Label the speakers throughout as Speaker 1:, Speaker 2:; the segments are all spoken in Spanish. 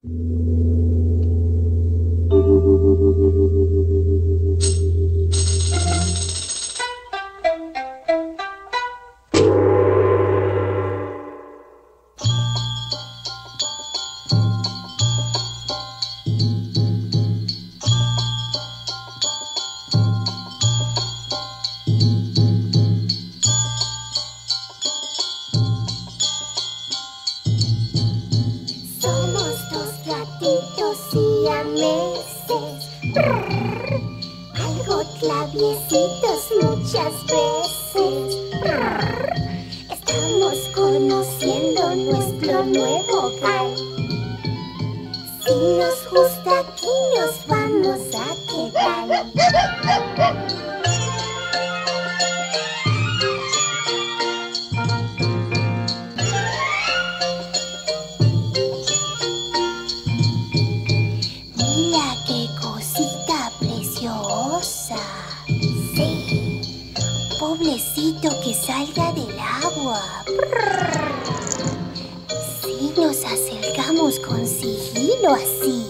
Speaker 1: Somos dos gatitos siameses, brrr, algo traviesitos muchas veces. Brrr, estamos conociendo nuestro nuevo hogar. Si nos gusta aquí nos vamos a quedar. Mira qué cosita preciosa. Sí, pobrecito que salga del agua. Brrr. Si nos acercamos con sigilo así.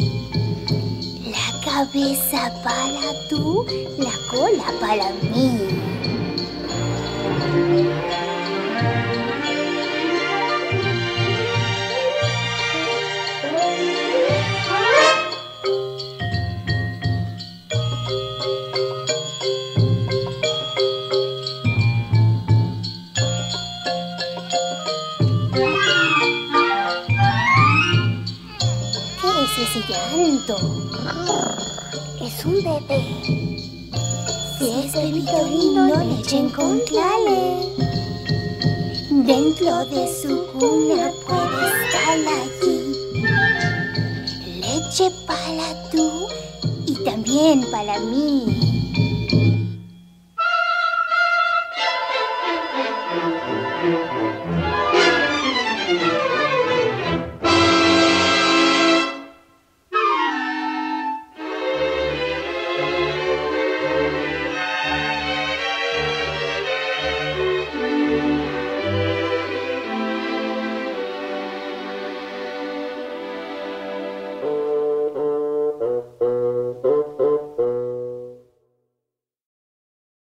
Speaker 1: La cabeza para tú, la cola para mí. ¿Qué es ese llanto? Es un bebé. Si es bebito lindo, leche encontrale. Dentro de su cuna puede estar allí. Leche para tú y también para mí.